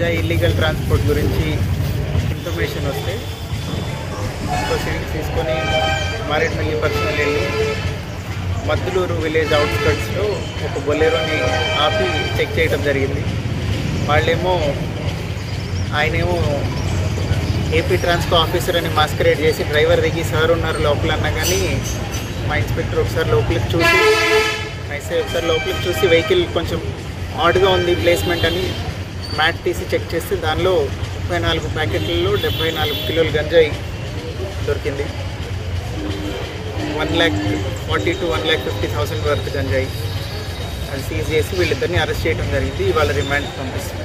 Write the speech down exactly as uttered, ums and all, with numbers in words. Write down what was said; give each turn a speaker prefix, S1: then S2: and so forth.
S1: గంజాయి illegal transport గురించి information వస్తే ప్రొసీడింగ్స్ తీసుకొని మారేడుమిల్లి పర్సనల్ వెళ్ళి మద్దులూరు విలేజ్ అవుట్స్కట్స్లో ఒక బొలెరోని ఆపి చెక్ చేయడం జరిగింది. వాళ్ళేమో ఆయనేమో ఏపీ ట్రాన్స్కో ఆఫీసర్ అని మాస్కరేట్ చేసి డ్రైవర్ దిగి సార్ ఉన్నారు లోపల అన్నా కానీ మా ఇన్స్పెక్టర్ ఒకసారి లోపలికి చూసి అయితే ఒకసారి లోపలికి చూసి వెహికల్ కొంచెం ఆడ్గా ఉంది ప్లేస్మెంట్ అని మ్యాట్ తీసి చెక్ చేస్తే దానిలో ముప్పై నాలుగు ప్యాకెట్లలో డెబ్బై నాలుగు కిలోలు గంజాయి దొరికింది. One lakh forty to one lakh fifty thousand worth గంజాయి అది సీజ్ చేసి వీళ్ళిద్దరిని అరెస్ట్ చేయడం జరిగింది. ఇవాళ రిమాండ్ పంపిస్తుంది.